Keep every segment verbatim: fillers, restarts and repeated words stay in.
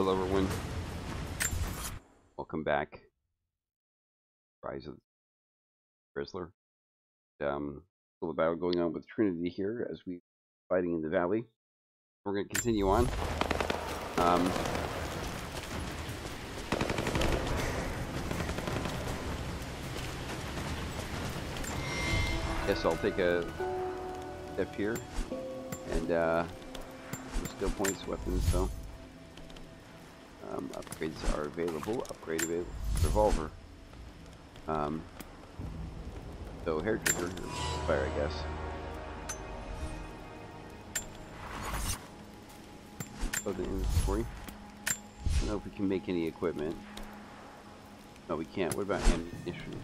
Hello everyone. Welcome back. Rise of the Grizzler. Um, still a battle going on with Trinity here as we fighting in the valley. We're going to continue on. Um, guess I'll take a step here and uh, skill points, weapons, so. Um, upgrades are available. Upgrade available. Revolver. Um, so hair trigger, fire, I guess. Go to the inventory. I don't know if we can make any equipment. No, we can't. What about ammunition?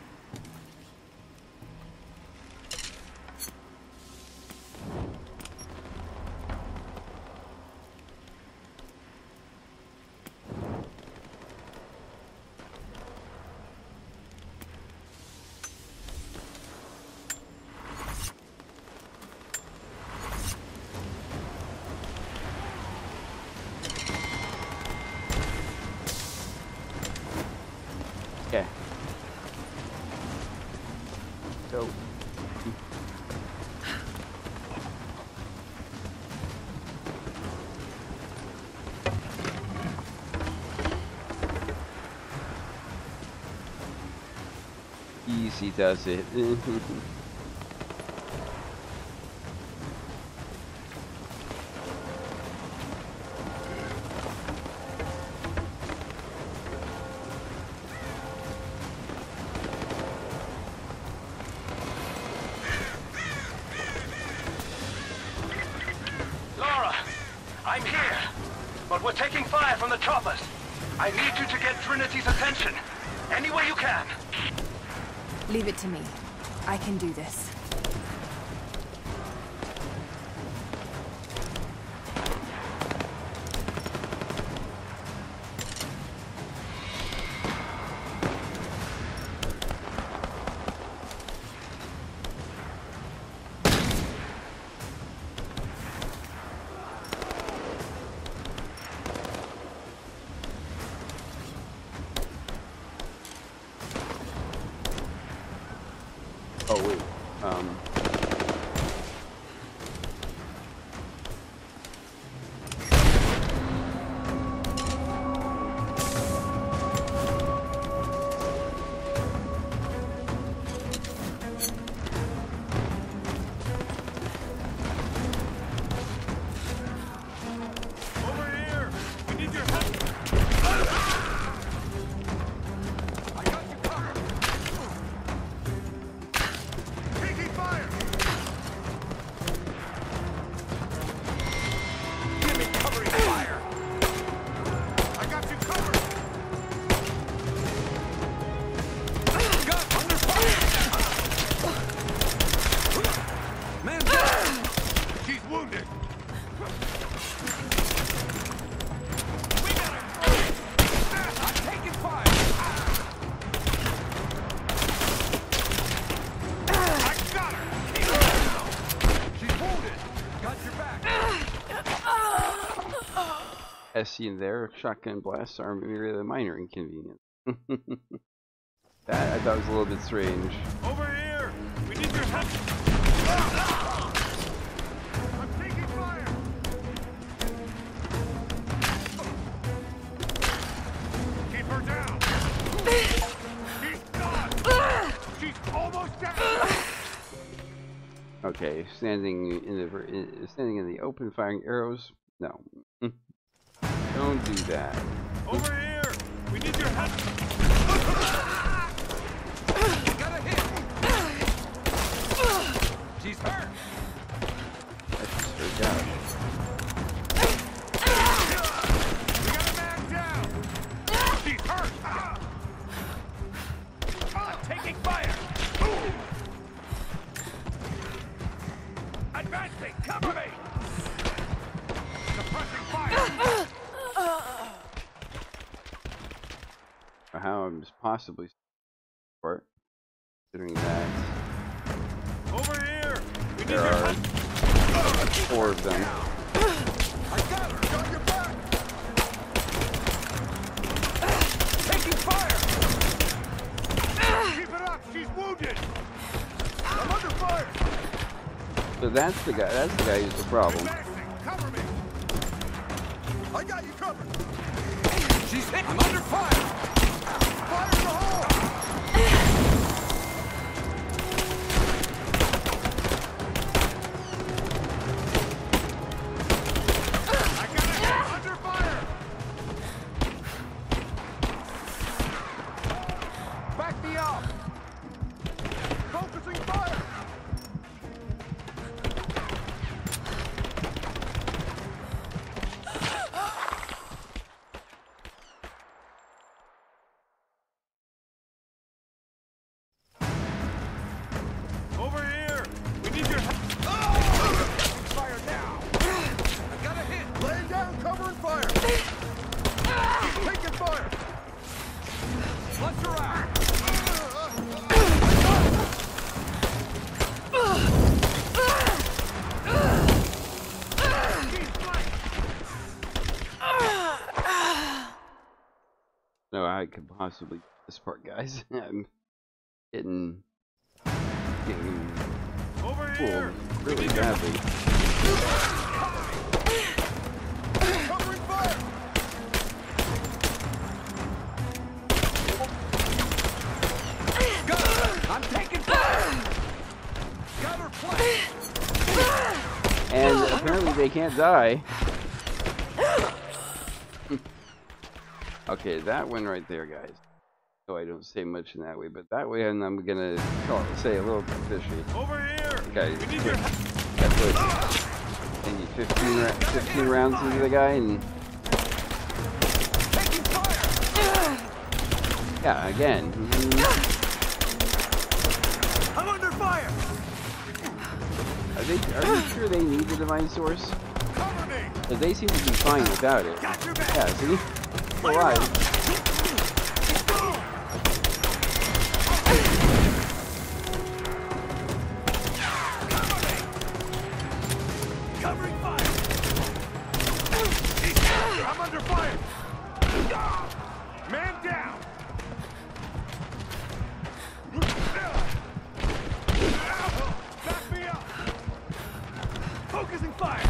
Okay. So. Easy does it. I'm here, but we're taking fire from the choppers. I need you to get Trinity's attention. Any way you can. Leave it to me. I can do this. Oh wait, um... Over here! We need your help! As seen there, shotgun blasts are merely a minor inconvenience. That I thought was a little bit strange. Over here! We need your help! I'm taking fire! Keep her down! She's gone! She's almost down! Okay, standing in the in, standing in the open, firing arrows. No. Don't do that. Over here! We need your help! We got a hit! She's hurt! That's just her down. We got a man down! She's hurt! I'm taking fire! Advancing! Cover me! Suppressing fire! How I'm possibly support, considering that over here. We there are four of them. I got her. Got your back. So that's the guy. That's the guy who's the problem. Cover me. I got you covered. She's hit. I'm under fire. Fire in the hole. I got it. Under fire. Back me up. Focusing fire. Over here! We need your help! Fire now! I got a hit! Laying down, cover and fire! Taking fire! Let's her out! No, I could possibly do this part, guys. I'm getting getting Over pulled here! really badly. Cover and fire! Got her. I'm taking fire. Got her flanked! And apparently they can't die. Okay, that one right there, guys. So I don't say much in that way, but that way, and I'm gonna call, say a little bit fishy. Over here! Okay, We need your help! that's what. Maybe fifteen, ra fifteen rounds into the guy, and Taking fire! yeah, again. Mm, I'm under fire! are they? Are you sure they need the divine source? Cover me! Because they seem to be fine without it. Got your back! Yeah, see? Still alive. Covering fire! I'm under fire! Man down! Back me up! Focusing fire!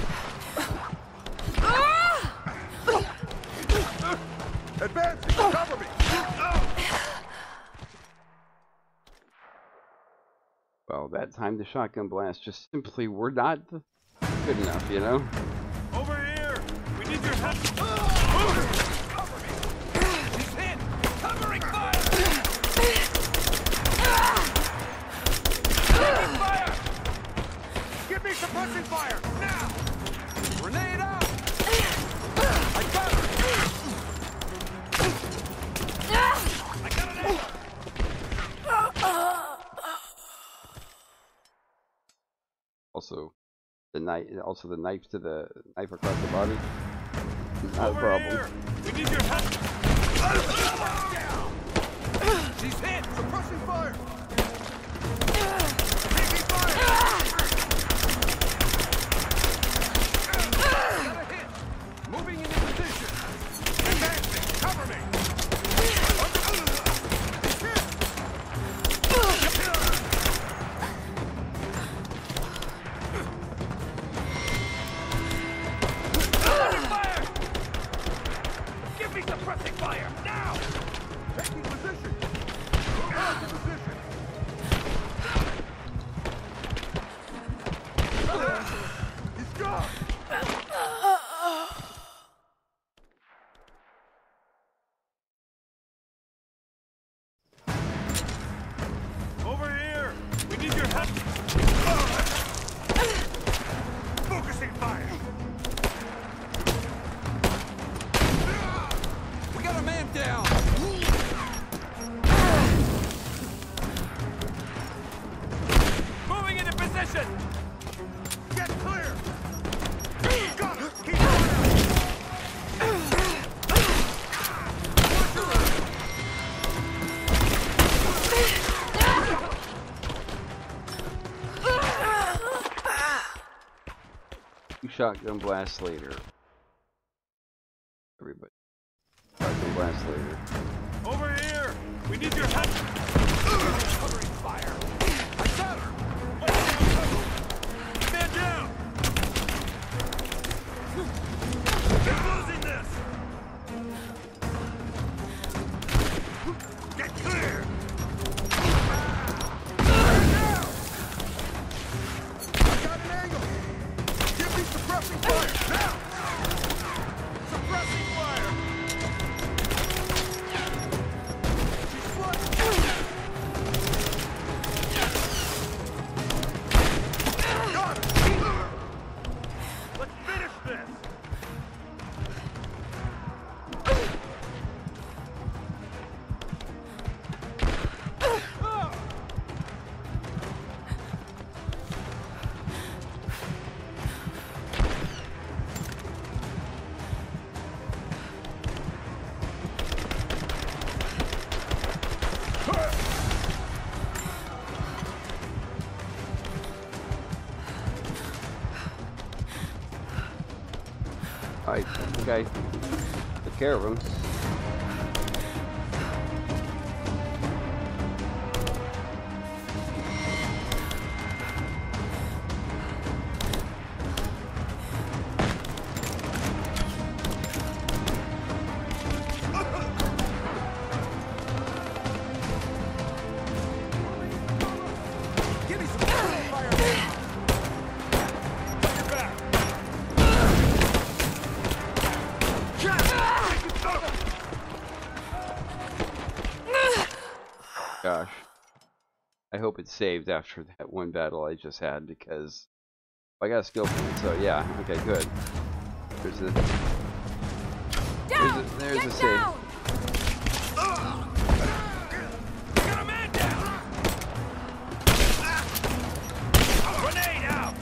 Advancing! Cover me! Well, that time the shotgun blast just simply were not good enough, you know? Over here! We need your help! Cover me! She's hit. Covering fire. Taking fire! Give me suppressing fire! Now! Grenade out. I got her. I got an aim! Also, the knife, also the knife to the knife across the body, not a Over problem. here! We need your help! Down! She's hit. Suppressing fire! Taking fire! Got a hit! Moving into position. Advancing! Cover me! Under fire! Give me suppressing fire! Now! Taking position! Out of position! He's gone! Over here! We need your help! Focusing fire! We got a man down. Moving into position! Get clear! Got it! Keep going! Two shotgun blasts later. Everybody. Shotgun blast later. Over here! We need your help! Covering fire! I got her! I think I took care of him. Gosh. I hope it's saved after that one battle I just had, because I got a skill point, so yeah, okay, good. There's a Down! There's a, there's Get a save. down! Get a man down! Grenade out!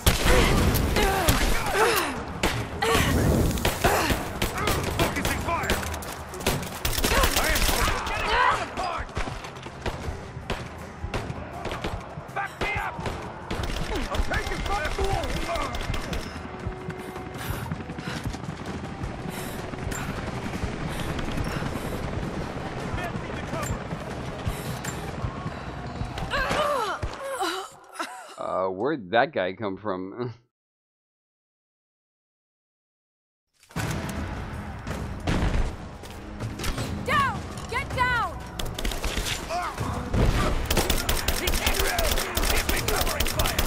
Focusing fire! I am getting torn apart! Back me up! I'm taking fire! Uh, where'd that guy come from? Down! Get down! Keep me covering fire!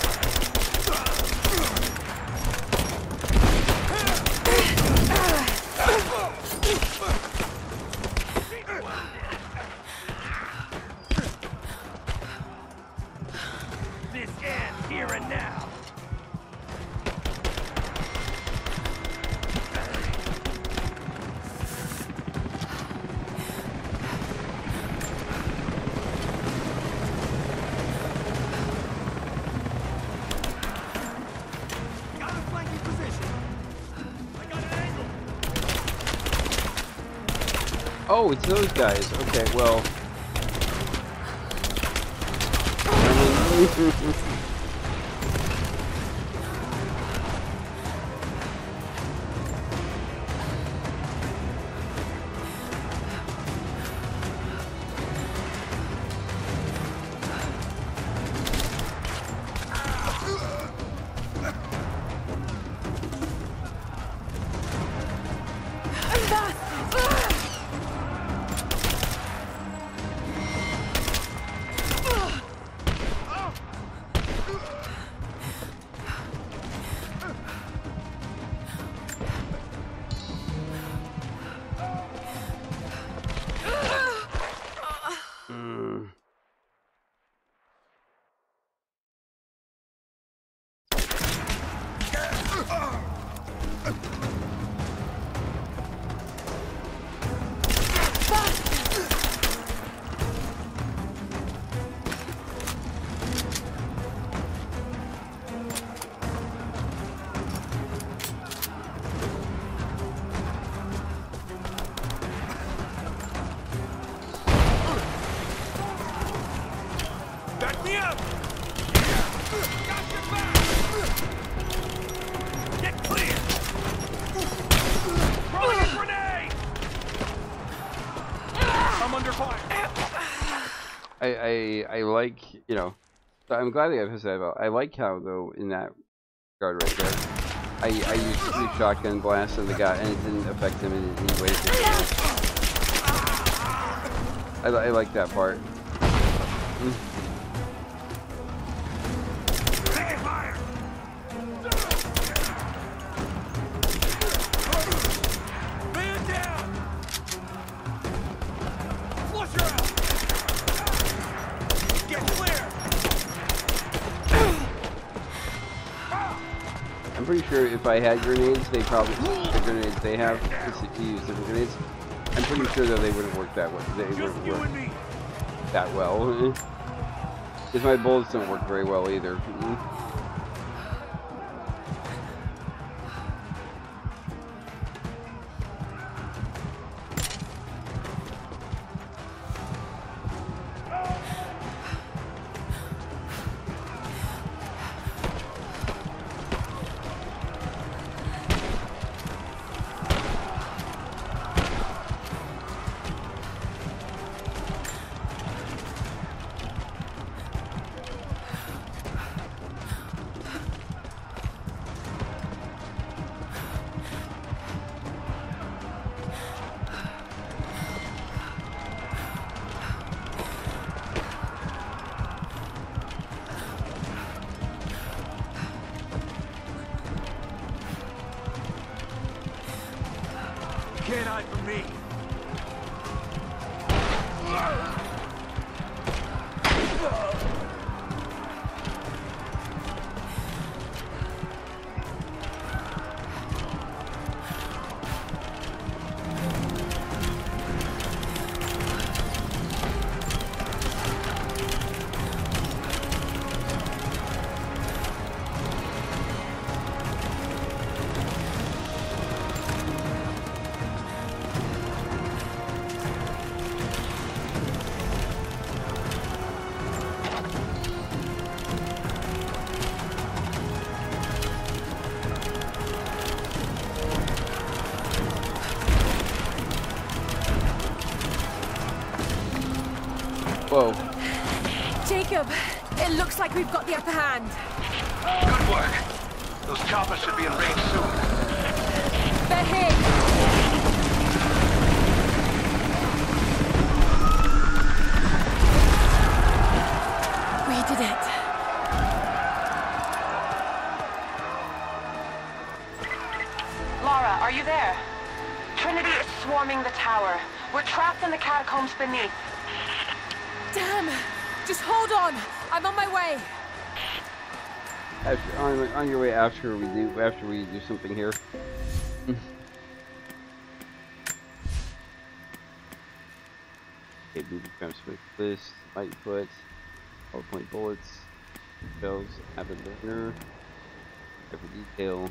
This ends here and now. Got a flanking position. I got an angle. Oh, it's those guys. Okay, well. Mm. Back me up! Got your back! Get clear! Throwing a grenade! I'm under fire! I, I I like, you know, I'm glad they have his head out. I like how, though, in that regard right there, I, I used the shotgun blast on the guy and it didn't affect him in any way. I, I like that part. Mm. Taking fire! Man down! Flush her out! Get clear! I'm pretty sure if I had grenades, they probably, the grenades they have, to use different grenades, I'm pretty sure that they wouldn't work that way. They Just wouldn't you work and me! that well. Because my bullets don't work very well either. Mm. can't hide from me. Whoa. Jacob, it looks like we've got the upper hand. Good work. Those choppers should be in range soon. They're here. We did it. Lara, are you there? Trinity is swarming the tower. We're trapped in the catacombs beneath. Damn! Just hold on. I'm on my way. After, on, on your way after we do after we do something here. Okay, movie cramps with this, light foot, four point bullets, shells, avid burner, every detail.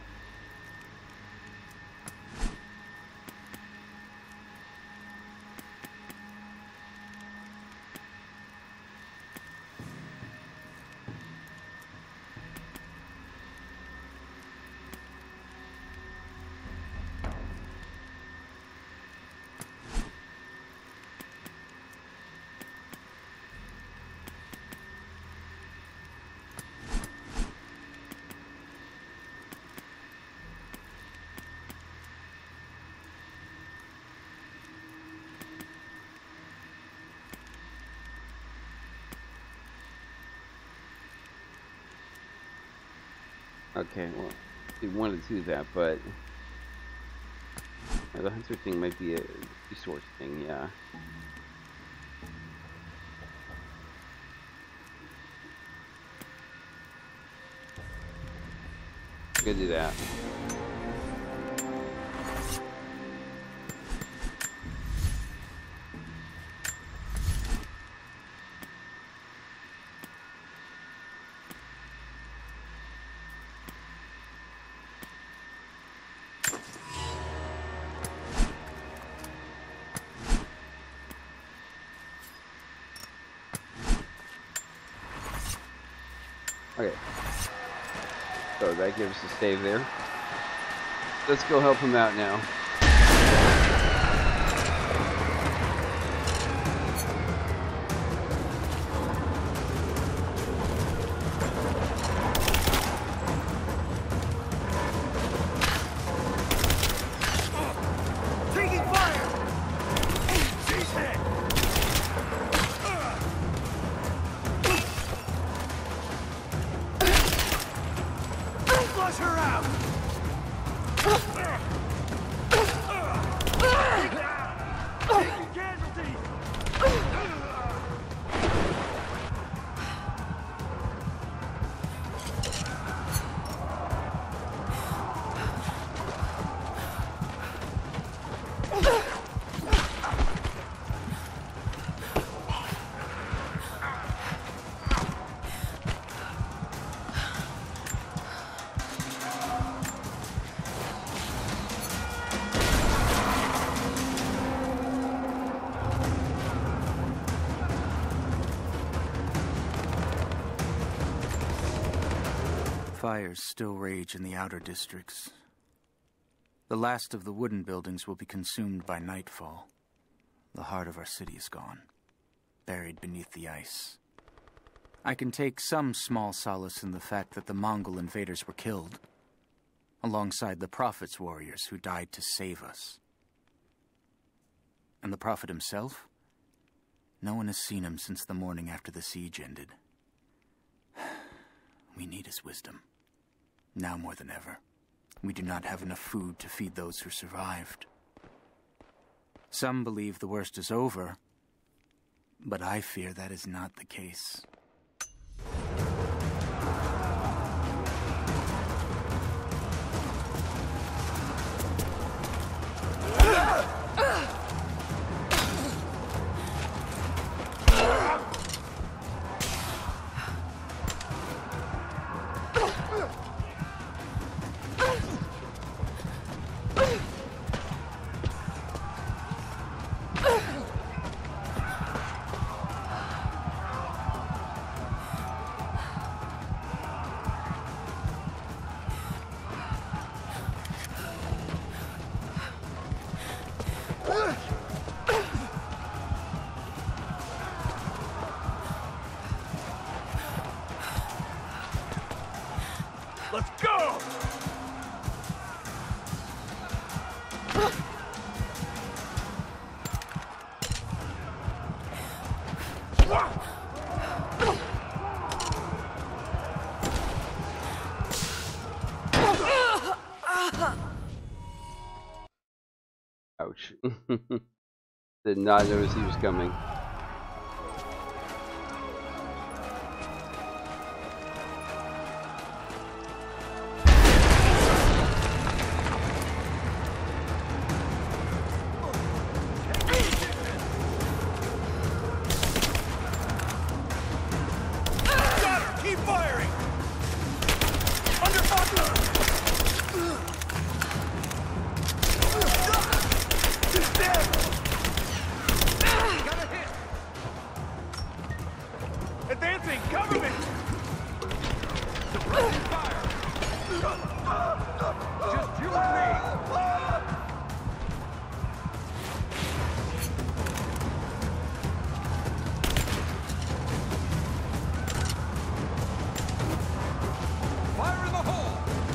Okay, well, we wanted to do that, but uh, the hunter thing might be a resource thing, yeah. I'm gonna do that. Okay, so that gives us a save there. Let's go help him out now. Taking fire! She's hit! Flush her out! Taking casualties! Fires still rage in the outer districts. The last of the wooden buildings will be consumed by nightfall. The heart of our city is gone, buried beneath the ice. I can take some small solace in the fact that the Mongol invaders were killed, alongside the Prophet's warriors who died to save us. And the Prophet himself? No one has seen him since the morning after the siege ended. We need his wisdom. Now more than ever. We do not have enough food to feed those who survived. Some believe the worst is over, but I fear that is not the case. Let's go! Ouch. Did not notice he was coming. Advancing! Cover me! Suppressing fire! Just you and me! Fire in the hole!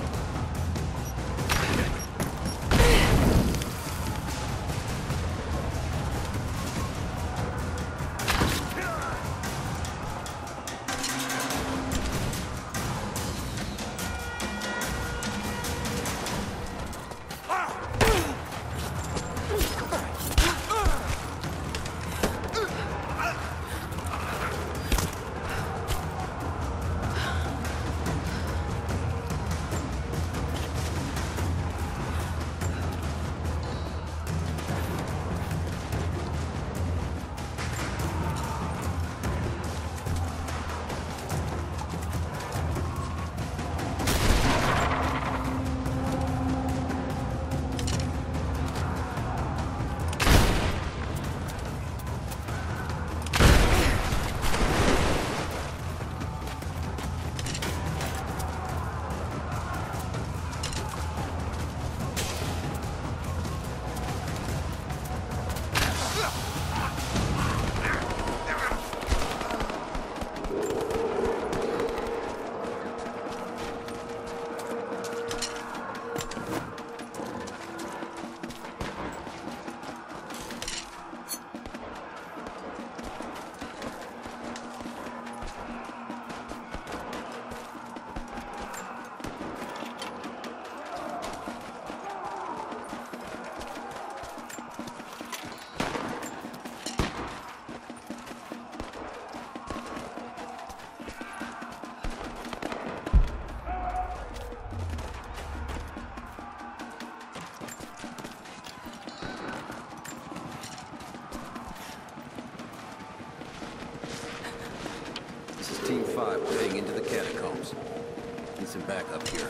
Team five, we're heading into the catacombs. Need some backup here.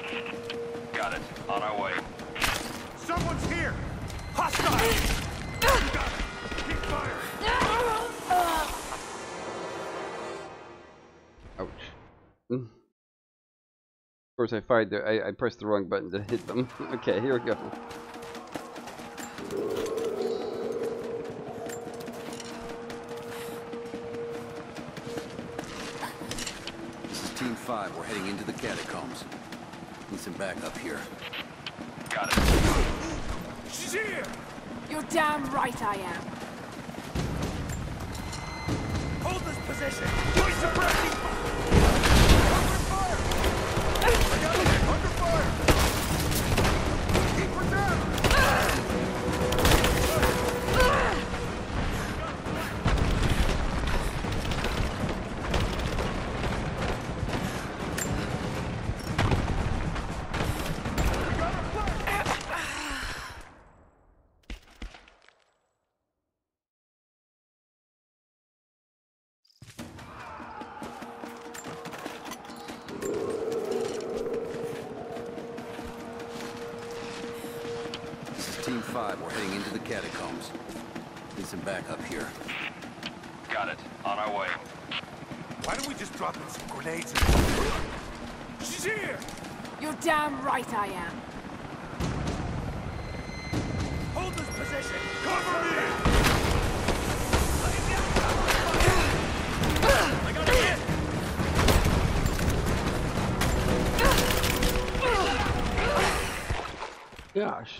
Got it. On our way. Someone's here! Hostile! You got it! Keep firing! Ouch. Of course I fired the- I, I pressed the wrong button to hit them. Okay, here we go. Team five, we're heading into the catacombs. Need some backup here. Got it. She's here! You're damn right I am. Hold this position! Join suppressing! Under fire! I got it! Under fire! Keep her down! Team five, we're heading into the catacombs. Need some backup here. Got it. On our way. Why don't we just drop in some grenades and... She's here! You're damn right I am. Hold this position! Cover me! I got a hit! Gosh.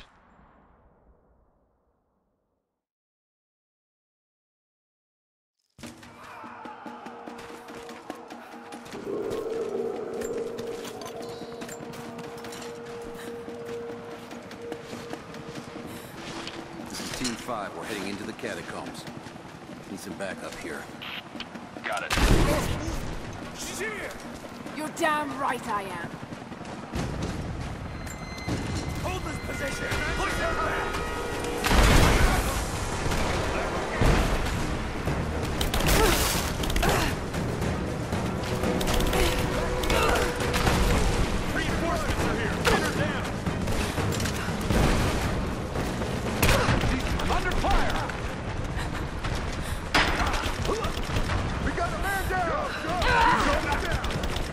This is Team five, we're heading into the catacombs. Need some backup here. Got it. She's here! You're damn right I am. Hold this position! Push her back! Reinforcements are here! Pin her down! I'm under fire! We got a man down! Go, go! Go down!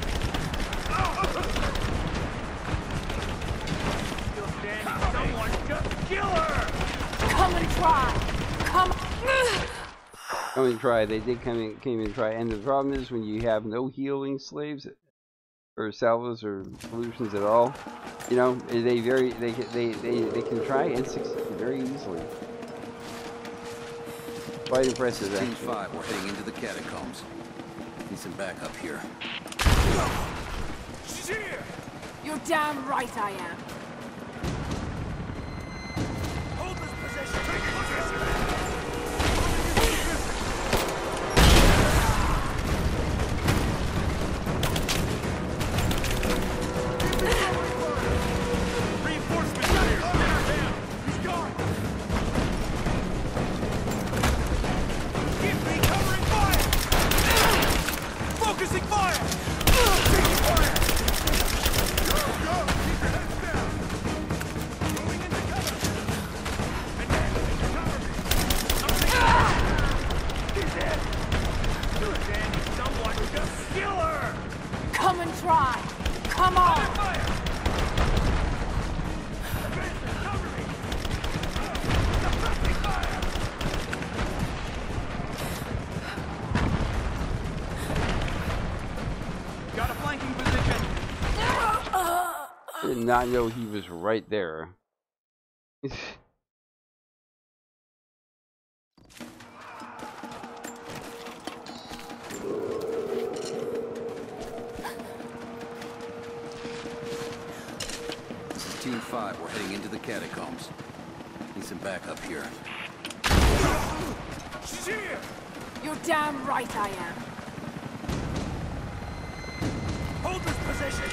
Someone just kill her! Come and try. Come. Come and try. They did come in, came and try. And the problem is when you have no healing slaves or salvos or solutions at all, you know, they very they they they they can try and succeed very easily. Quite impressive, Team actually. five, we're heading into the catacombs. Need some backup here. She's here! You're damn right I am. Hold this position! Take position! Reinforcements are here! Pin her down! He's gone! Give me covering fire! Focusing fire! Taking fire! Go, go! Keep your heads down! Moving into cover! Advance! Cover me! I'm taking He's dead! Do it, Dan! Someone just kill her! Come and try. Come on. Fire! Advance! Cover me! Suppressing fire! Got a flanking position! Did not know he was right there. This is Team five, we're heading into the catacombs. Need some backup here. She's here! You're damn right I am. Hold this position!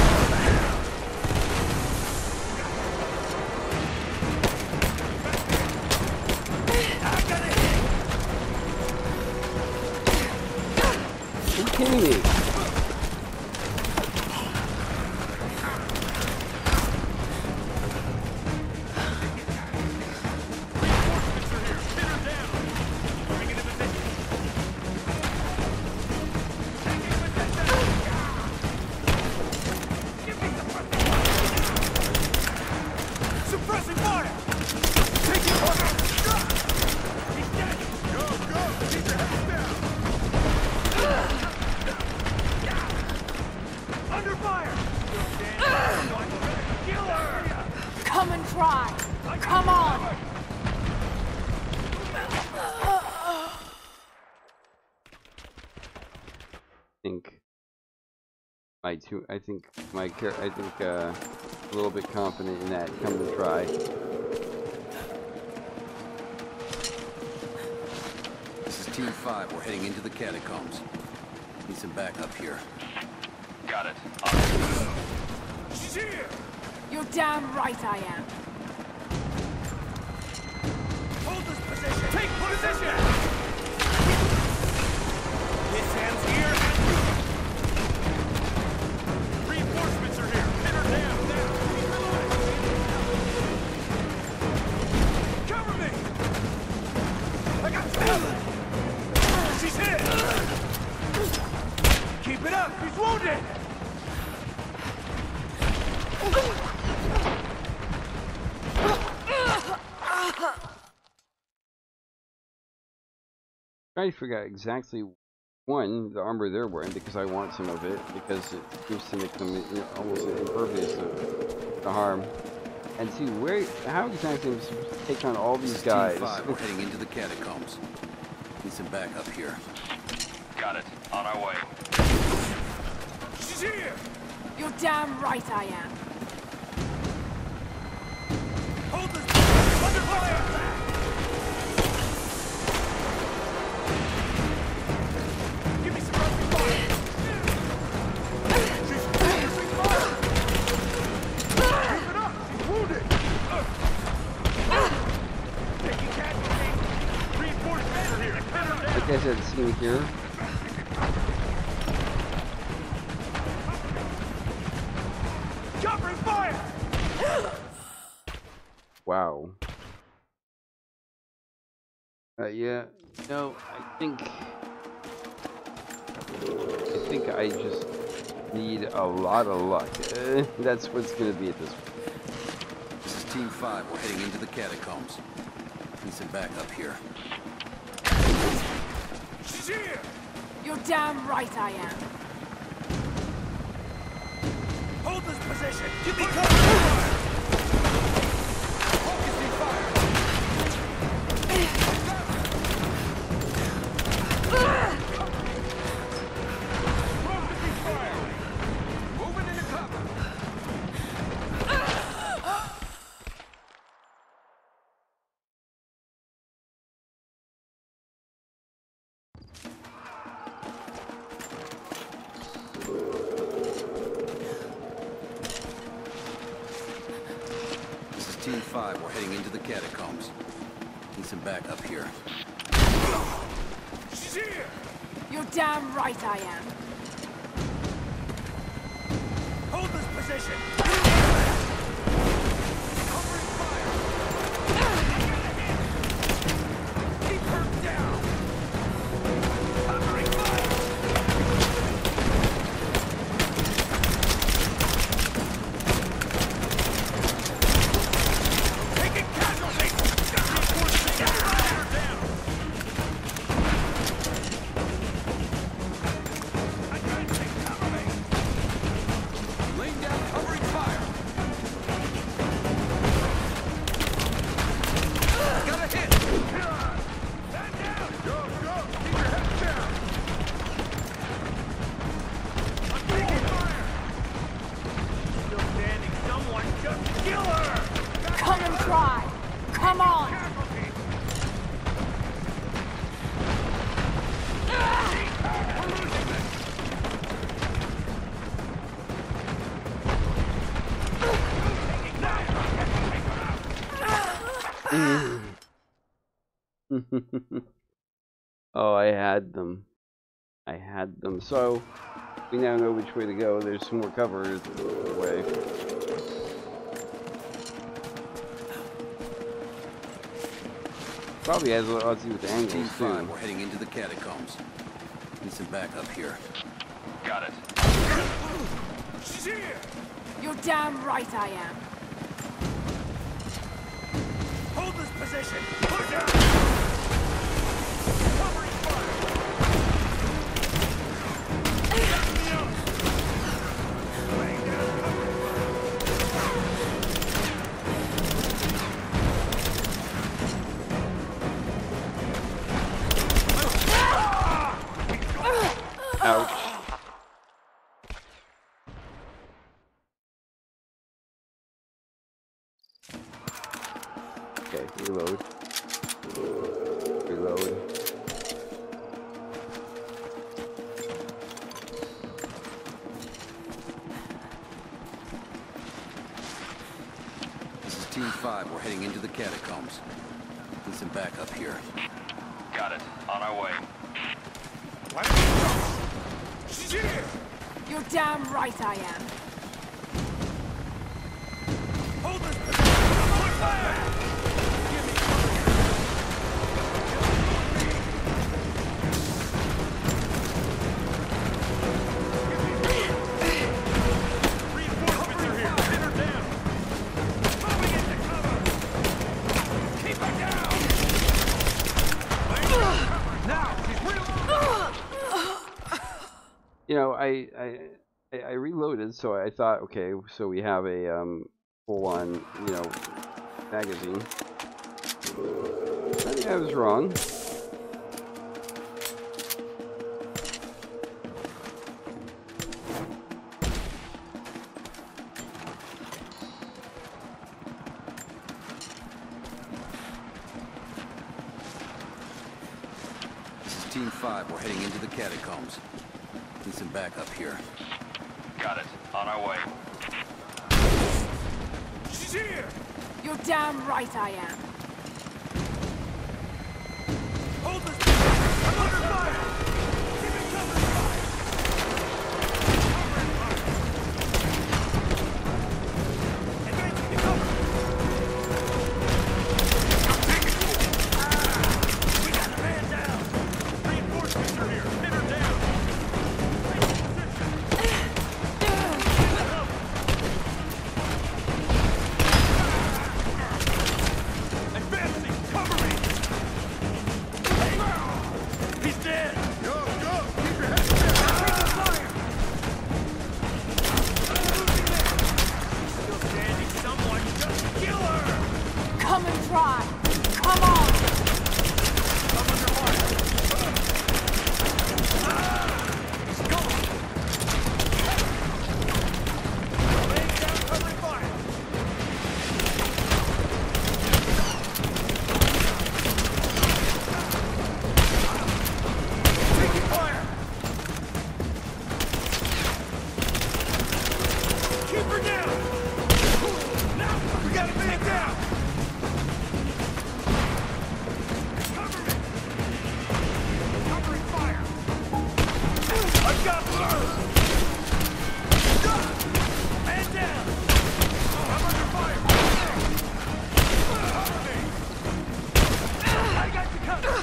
I got a hit! Are you kidding me? Reinforcements are here! Pin her down! Moving into position! Taking position! Give me suppressing fire! Suppressing fire! Taking fire! He's dead! Go, go! Keep your heads down! Under fire! Kill her! Come and try. Come on. I think my two. I think my char- I think uh, a little bit confident in that. Come to try. This is Team five, we're heading into the catacombs. Need some backup here. Got it. She's here! You're damn right I am. Hold this position! Take position! His hands here and reinforcements are here! Pin her down! Now! it up! He's wounded! I forgot exactly one the armor they're wearing because I want some of it because it seems to make them, you know, almost impervious to, to harm. And see where, how exactly am I supposed to take on all these guys? Team five, we're heading into the catacombs. Need some backup here. Got it. On our way. She's here! You're damn right I am. Hold this! Under fire! Give me some rusty fire! She's focusing fire! Keep it up! She's wounded! Taking casualty! Reinforcements here! Pin her down! Like I said, see me here. Covering fire! Wow. Uh, yeah, no, I think, I think I just need a lot of luck. Uh, that's what's gonna be at this point. This is Team five, we're heading into the catacombs. Need some backup here. She's here! You're damn right I am. Hold this position! Give me cover! Focusing fire! Focusing fire! Moving into cover! Team five, we're heading into the catacombs. Need some backup here. She's here! You're damn right I am. Hold this position! Covering fire! Keep her down! Covering fire! Taking casualties! Reinforcements down! Fire down! Advancing, cover me! Laying down covering fire! Got a hit! Stand down! Go, go! Keep your head down! I'm taking fire! Still standing. Someone just kill her! Come and try. Come on. Casualty! We're losing this! Taking fire! Oh, I had them. I had them. So, we now know which way to go. There's some more cover the way. Probably has a lot to do with the Team angles, five, too. we're heading into the catacombs. Need some backup here. Got it. She's here! You're damn right I am. Hold this position! Push out! Covering fire! Get me up! Laying down covering Ouch. Okay, reload. Reload. This is Team five, we're heading into the catacombs. Need some backup here. Got it. On our way. She's here! You're damn right I am. Hold this position! Push fire! Give me cover! you know, I, I I I reloaded, so I thought, okay, so we have a um, full-on, you know, magazine. I think I was wrong. Team five, we're heading into the catacombs. Need some backup here. Got it. On our way. She's here! You're damn right I am. Hold this! I'm under fire! Give me cover fire! Cover and fire! Advancing to cover! Take it! Ah! We got the man down! Reinforcements are here! Hit her down! Take position! Advancing! Cover me! He's dead! Go, go! Keep your head down! Taking fire! Losing there! Still standing, someone just kill her! Come and try. Come on. I'm under fire! Ah! He's gone! Laying down covering fire! Taking fire! Keep her down! Now! We got a man down! Cover me! Covering fire! I've got her! Man down! I'm under fire! Cover me! I got you covered!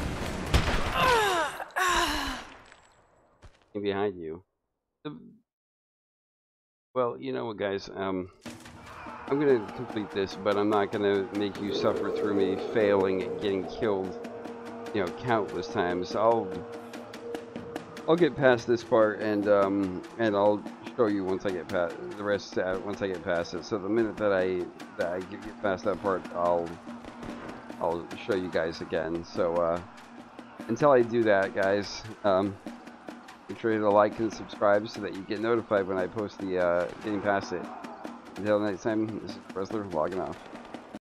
Behind you. The, well, you know what, guys? Um, I'm gonna complete this, but I'm not gonna make you suffer through me failing at getting killed, you know, countless times. I'll, I'll get past this part, and um, and I'll show you once I get past the rest. Uh, once I get past it. So the minute that I that I get, get past that part, I'll, I'll show you guys again. So uh, until I do that, guys. Um, Make sure to like and subscribe so that you get notified when I post the uh, getting past it. Until next time, this is Wrestler logging off.